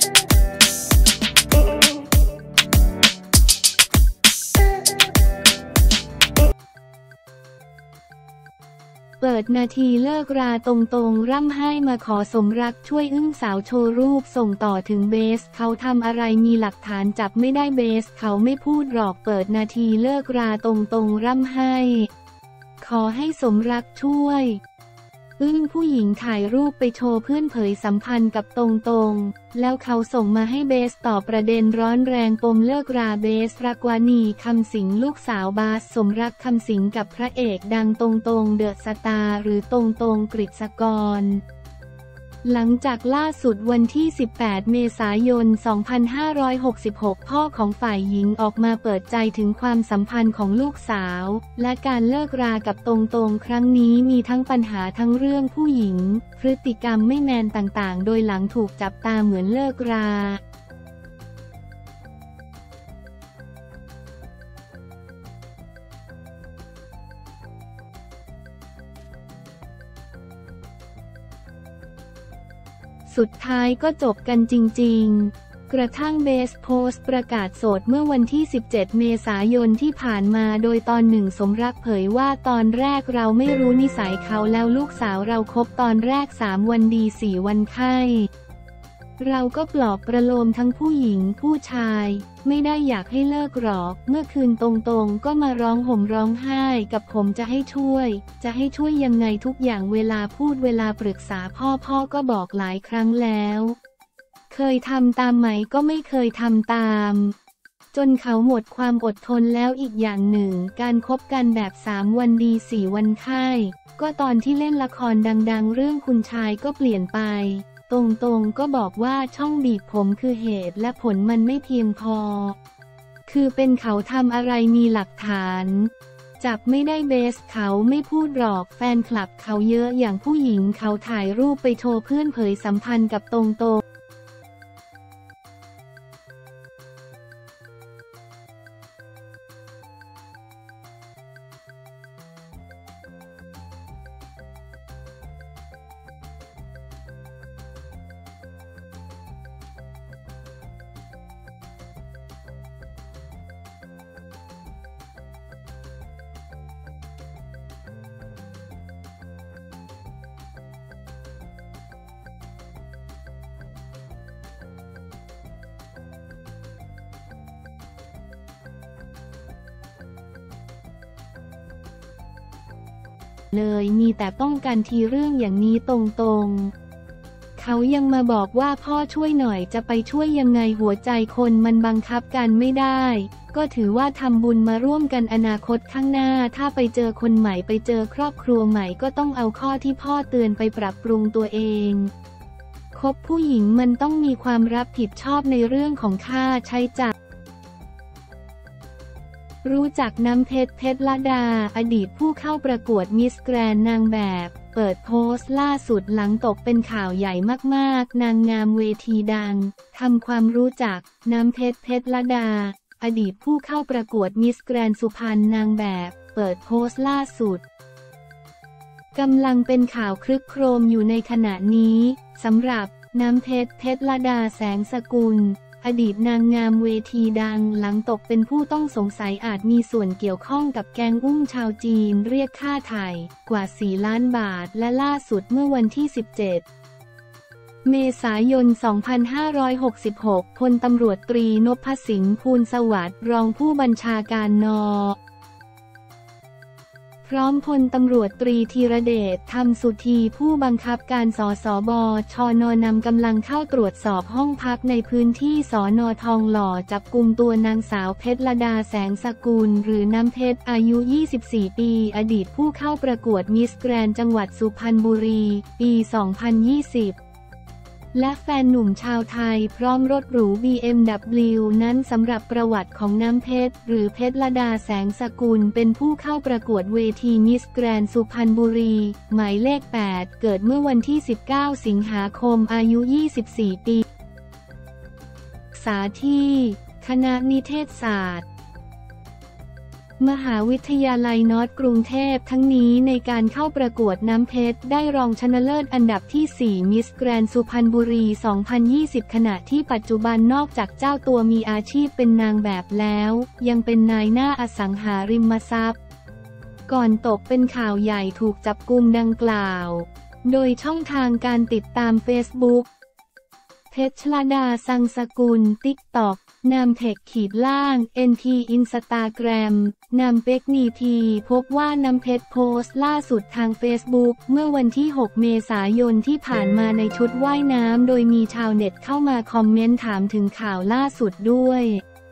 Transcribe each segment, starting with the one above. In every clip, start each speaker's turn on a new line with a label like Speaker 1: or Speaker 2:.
Speaker 1: เปิดนาทีเลิกราตรงๆร่ำไห้มาขอสมรักช่วยอึ้งสาวโชว์รูปส่งต่อถึงเบสเขาทำอะไรมีหลักฐานจับไม่ได้เบสเขาไม่พูดหรอกเปิดนาทีเลิกราตรงๆร่ำไห้ขอให้สมรักช่วยอึ้งผู้หญิงถ่ายรูปไปโชว์เพื่อนเผยสัมพันธ์กับตรงๆแล้วเขาส่งมาให้เบสตอบประเด็นร้อนแรงปมเลิกราเบสรักวานีคำสิงลูกสาวบาสสมรักคำสิงกับพระเอกดังตรงๆเดอะสตาร์หรือตรงๆกฤษกรหลังจากล่าสุดวันที่ 18 เมษายน 2566 พ่อของฝ่ายหญิงออกมาเปิดใจถึงความสัมพันธ์ของลูกสาวและการเลิกรากับตรงๆครั้งนี้มีทั้งปัญหาทั้งเรื่องผู้หญิงพฤติกรรมไม่แมนต่างๆโดยหลังถูกจับตาเหมือนเลิกราสุดท้ายก็จบกันจริงๆกระทั่งเบสโพสต์ประกาศโสดเมื่อวันที่ 17 เมษายนที่ผ่านมาโดยตอนหนึ่งสมรักเผยว่าตอนแรกเราไม่รู้นิสัยเขาแล้วลูกสาวเราคบตอนแรก3 วันดี4 วันไข้เราก็ปลอบประโลมทั้งผู้หญิงผู้ชายไม่ได้อยากให้เลิกหรอกเมื่อคืนตรงๆก็มาร้องห่มร้องไห้กับผมจะให้ช่วยยังไงทุกอย่างเวลาพูดเวลาปรึกษาพ่อก็บอกหลายครั้งแล้วเคยทำตามไหมก็ไม่เคยทำตามจนเขาหมดความอดทนแล้วอีกอย่างหนึ่งการคบกันแบบ3 วันดี4 วันไข้ก็ตอนที่เล่นละครดังๆเรื่องคุณชายก็เปลี่ยนไปตรงๆก็บอกว่าช่องบีบผมคือเหตุและผลมันไม่เพียงพอคือเป็นเขาทำอะไรมีหลักฐานจับไม่ได้เบสเขาไม่พูดหรอกแฟนคลับเขาเยอะอย่างผู้หญิงเขาถ่ายรูปไปโชว์เพื่อนเผยสัมพันธ์กับตรงๆเลยมีแต่ป้องกันทีเรื่องอย่างนี้ตรงๆเขายังมาบอกว่าพ่อช่วยหน่อยจะไปช่วยยังไงหัวใจคนมันบังคับกันไม่ได้ก็ถือว่าทำบุญมาร่วมกันอนาคตข้างหน้าถ้าไปเจอคนใหม่ไปเจอครอบครัวใหม่ก็ต้องเอาข้อที่พ่อเตือนไปปรับปรุงตัวเองคบผู้หญิงมันต้องมีความรับผิดชอบในเรื่องของค่าใช้จ่ายรู้จักน้ำเพชร เพชรลดาอดีตผู้เข้าประกวดมิสแกรนด์นางแบบเปิดโพสต์ล่าสุดหลังตกเป็นข่าวใหญ่มากๆนางงามเวทีดังทำความรู้จักน้ำเพชร เพชรลดาอดีตผู้เข้าประกวดมิสแกรนด์สุพรรณนางแบบเปิดโพสต์ล่าสุดกำลังเป็นข่าวครึกโครมอยู่ในขณะนี้สำหรับน้ำเพชร เพชรลดาแสงสกุลอดีตนางงามเวทีดังหลังตกเป็นผู้ต้องสงสัยอาจมีส่วนเกี่ยวข้องกับแก๊งอุ้มชาวจีนเรียกค่าไถ่กว่า4 ล้านบาทและล่าสุดเมื่อวันที่ 17 เมษายน 2566 พลตำรวจตรีนพสิงห์ภูลสวัสดิ์รองผู้บัญชาการน.พร้อมพลตำรวจตรีธีรเดช ธรรมสุธีผู้บังคับการสสบชน.นำกำลังเข้าตรวจสอบห้องพักในพื้นที่สน.ทองหล่อจับกุมตัวนางสาวเพชรลดาแสงสกุลหรือน้ำเพชรอายุ 24 ปีอดีตผู้เข้าประกวดมิสแกรนด์จังหวัดสุพรรณบุรีปี 2020และแฟนหนุ่มชาวไทยพร้อมรถหรู BMW นั้นสำหรับประวัติของน้ำเพชรหรือเพชรลดาแสงสกุลเป็นผู้เข้าประกวดเวทีมิสแกรนด์สุพรรณบุรีหมายเลข 8 เกิดเมื่อวันที่ 19 สิงหาคมอายุ 24 ปีศึกษาที่คณะนิเทศศาสตร์มหาวิทยาลัยนอร์ทกรุงเทพทั้งนี้ในการเข้าประกวดน้ำเพชรได้รองชนะเลิศอันดับที่ 4 มิสแกรนด์สุพรรณบุรี 2020 ขณะที่ปัจจุบันนอกจากเจ้าตัวมีอาชีพเป็นนางแบบแล้วยังเป็นนายหน้าอสังหาริมทรัพย์ก่อนตกเป็นข่าวใหญ่ถูกจับกุมดังกล่าวโดยช่องทางการติดตาม Facebookเพชรลดาสังสกุล TikTok นามเทค_NT Instagram นามเป็กนีทีพบว่าน้ำเพชรโพสต์ล่าสุดทาง Facebook เมื่อวันที่ 6 เมษายนที่ผ่านมาในชุดว่ายน้ำโดยมีชาวเน็ตเข้ามาคอมเมนต์ถามถึงข่าวล่าสุดด้วย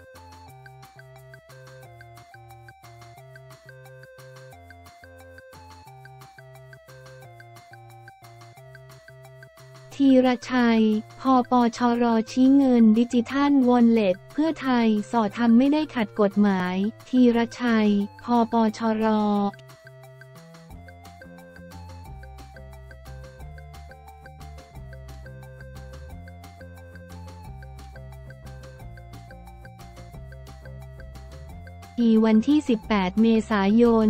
Speaker 1: ธีรชัย พปชร.ชี้เงินดิจิทัลวอลเล็ตเพื่อไทยสอทำไม่ได้ขัดกฎหมายธีรชัย พปชร.วันที่ 18 เมษายน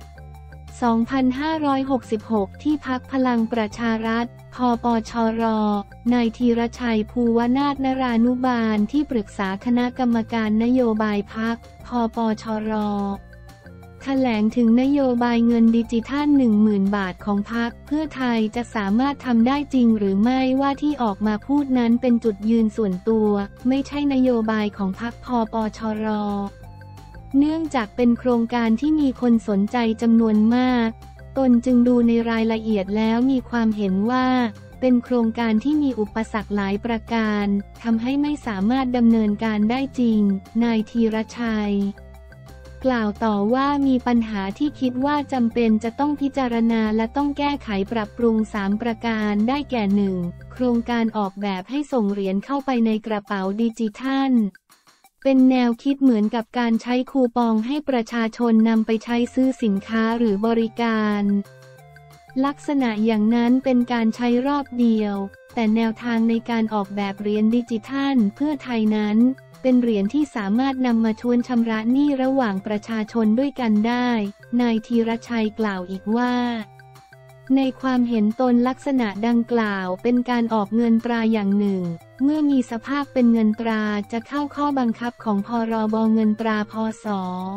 Speaker 1: 2566 ที่พรรคพลังประชารัฐพปชร.นายธีรชัย ภูวนาถนรานุบาลที่ปรึกษาคณะกรรมการนโยบายพรรคพปชร.แถลงถึงนโยบายเงินดิจิทัล 10,000 บาทของพรรคเพื่อไทยจะสามารถทำได้จริงหรือไม่ว่าที่ออกมาพูดนั้นเป็นจุดยืนส่วนตัวไม่ใช่นโยบายของพรรคพปชร.เนื่องจากเป็นโครงการที่มีคนสนใจจำนวนมากตนจึงดูในรายละเอียดแล้วมีความเห็นว่าเป็นโครงการที่มีอุปสรรคหลายประการทำให้ไม่สามารถดำเนินการได้จริงนายธีรชัยกล่าวต่อว่ามีปัญหาที่คิดว่าจำเป็นจะต้องพิจารณาและต้องแก้ไขปรับปรุง3ประการได้แก่ 1. โครงการออกแบบให้ส่งเหรียญเข้าไปในกระเป๋าดิจิทัลเป็นแนวคิดเหมือนกับการใช้คูปองให้ประชาชนนำไปใช้ซื้อสินค้าหรือบริการลักษณะอย่างนั้นเป็นการใช้รอบเดียวแต่แนวทางในการออกแบบเหรียญดิจิทัลเพื่อไทยนั้นเป็นเหรียญที่สามารถนำมาชวนชำระหนี้ระหว่างประชาชนด้วยกันได้นายธีรชัยกล่าวอีกว่าในความเห็นตนลักษณะดังกล่าวเป็นการออกเงินตราอย่างหนึ่งเมื่อมีสภาพเป็นเงินตราจะเข้าข้อบังคับของพรบเงินตราพ.ศ.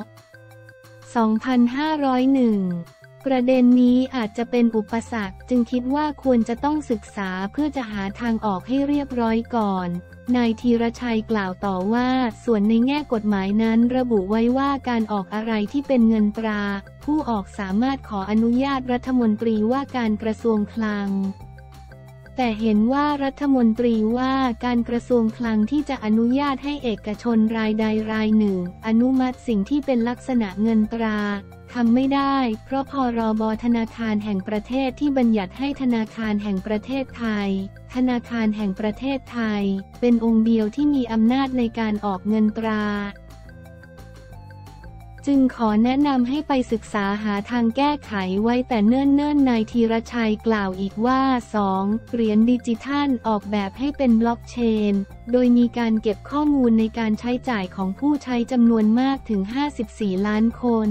Speaker 1: 2501 ประเด็นนี้อาจจะเป็นอุปสรรคจึงคิดว่าควรจะต้องศึกษาเพื่อจะหาทางออกให้เรียบร้อยก่อนนายธีรชัยกล่าวต่อว่าส่วนในแง่กฎหมายนั้นระบุไว้ว่าการออกอะไรที่เป็นเงินตราผู้ออกสามารถขออนุญาตรัฐมนตรีว่าการกระทรวงคลังแต่เห็นว่ารัฐมนตรีว่าการกระทรวงคลังที่จะอนุญาตให้เอกชนรายใดรายหนึ่งอนุมัติสิ่งที่เป็นลักษณะเงินตราทำไม่ได้เพราะพรบธนาคารแห่งประเทศที่บัญญัติให้ธนาคารแห่งประเทศไทยธนาคารแห่งประเทศไทยเป็นองค์เดียวที่มีอำนาจในการออกเงินตราจึงขอแนะนำให้ไปศึกษาหาทางแก้ไขไว้แต่เนิ่นๆนายธีรชัยกล่าวอีกว่า 2. เหรียญดิจิทัลออกแบบให้เป็นบล็อกเชนโดยมีการเก็บข้อมูลในการใช้จ่ายของผู้ใช้จำนวนมากถึง54 ล้านคน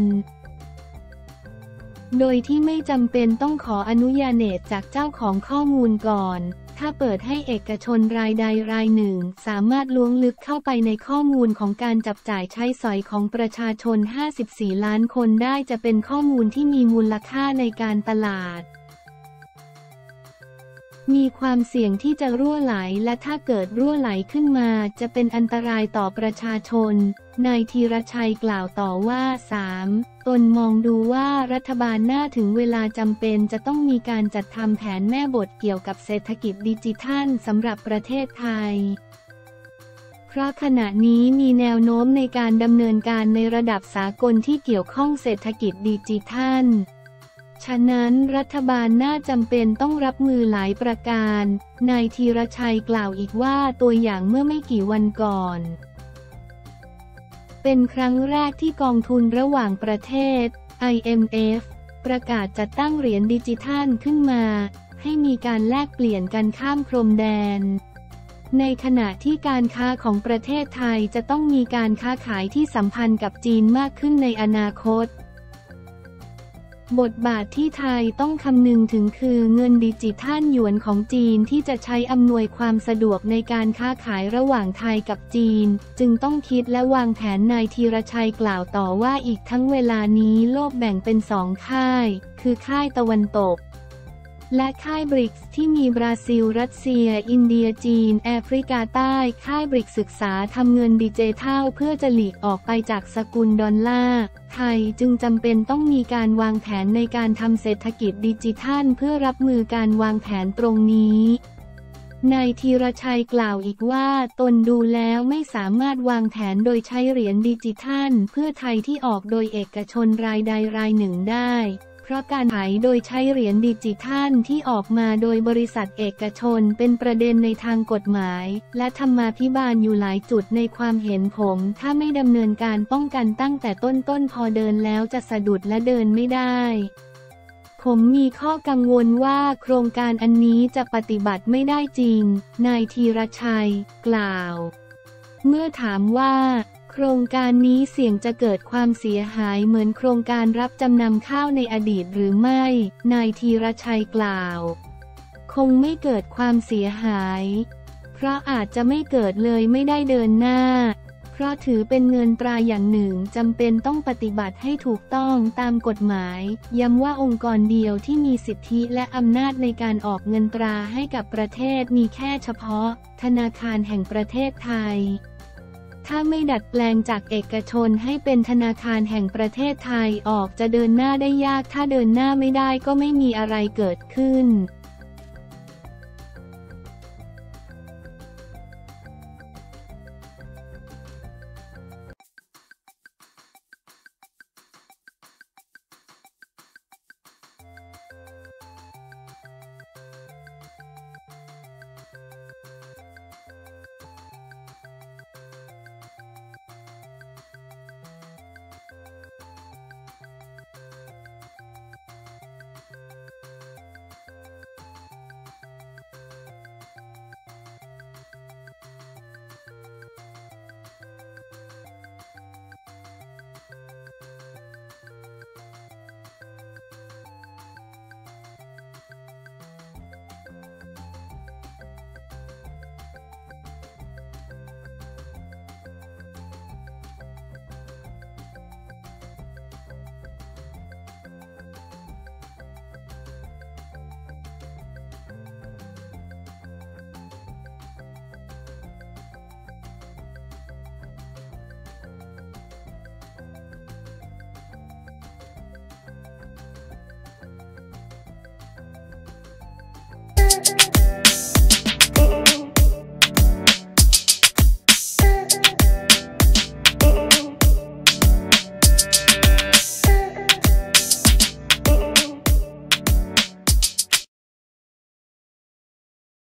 Speaker 1: โดยที่ไม่จำเป็นต้องขออนุญาตจากเจ้าของข้อมูลก่อนถ้าเปิดให้เอกชนรายใดรายหนึ่งสามารถล้วงลึกเข้าไปในข้อมูลของการจับจ่ายใช้สอยของประชาชน54 ล้านคนได้จะเป็นข้อมูลที่มีมูลค่าในการตลาดมีความเสี่ยงที่จะรั่วไหลและถ้าเกิดรั่วไหลขึ้นมาจะเป็นอันตรายต่อประชาชนนายธีรชัยกล่าวต่อว่า 3. ตนมองดูว่ารัฐบาลน่าถึงเวลาจำเป็นจะต้องมีการจัดทำแผนแม่บทเกี่ยวกับเศรษฐกิจดิจิทัลสำหรับประเทศไทยเพราะขณะนี้มีแนวโน้มในการดำเนินการในระดับสากลที่เกี่ยวข้องเศรษฐกิจดิจิทัลฉะนั้นรัฐบาลน่าจำเป็นต้องรับมือหลายประการนายธีรชัยกล่าวอีกว่าตัวอย่างเมื่อไม่กี่วันก่อนเป็นครั้งแรกที่กองทุนระหว่างประเทศ IMF ประกาศจัดตั้งเหรียญดิจิทัลขึ้นมาให้มีการแลกเปลี่ยนกันข้ามพรมแดนในขณะที่การค้าของประเทศไทยจะต้องมีการค้าขายที่สัมพันธ์กับจีนมากขึ้นในอนาคตบทบาทที่ไทยต้องคำนึงถึงคือเงินดิจิทัลหยวนของจีนที่จะใช้อำนวยความสะดวกในการค้าขายระหว่างไทยกับจีนจึงต้องคิดและวางแผนนายธีรชัยกล่าวต่อว่าอีกทั้งเวลานี้โลกแบ่งเป็นสองค่ายคือค่ายตะวันตกและค่ายบริกส์ที่มีบราซิลรัสเซียอินเดียจีนแอฟริกาใต้ค่ายบริกศึกษาทำเงินดิจิทัลเพื่อจะหลีกออกไปจากสกุลดอลลาร์ไทยจึงจำเป็นต้องมีการวางแผนในการทำเศรษฐกิจดิจิทัลเพื่อรับมือการวางแผนตรงนี้นายธีรชัยกล่าวอีกว่าตนดูแล้วไม่สามารถวางแผนโดยใช้เหรียญดิจิทัลเพื่อไทยที่ออกโดยเอกชนรายใดรายหนึ่งได้เพราะการขายโดยใช้เหรียญดิจิทัลที่ออกมาโดยบริษัทเอกชนเป็นประเด็นในทางกฎหมายและธรรมาภิบาลอยู่หลายจุดในความเห็นผมถ้าไม่ดำเนินการป้องกันตั้งแต่ต้นพอเดินแล้วจะสะดุดและเดินไม่ได้ผมมีข้อกังวลว่าโครงการอันนี้จะปฏิบัติไม่ได้จริงนายธีรชัยกล่าวเมื่อถามว่าโครงการนี้เสี่ยงจะเกิดความเสียหายเหมือนโครงการรับจำนำข้าวในอดีตหรือไม่นายธีรชัยกล่าวคงไม่เกิดความเสียหายเพราะอาจจะไม่เกิดเลยไม่ได้เดินหน้าเพราะถือเป็นเงินตราอย่างหนึ่งจำเป็นต้องปฏิบัติให้ถูกต้องตามกฎหมายย้ำว่าองค์กรเดียวที่มีสิทธิและอำนาจในการออกเงินตราให้กับประเทศมีแค่เฉพาะธนาคารแห่งประเทศไทยถ้าไม่ดัดแปลงจากเอกชนให้เป็นธนาคารแห่งประเทศไทยออกจะเดินหน้าได้ยากถ้าเดินหน้าไม่ได้ก็ไม่มีอะไรเกิดขึ้น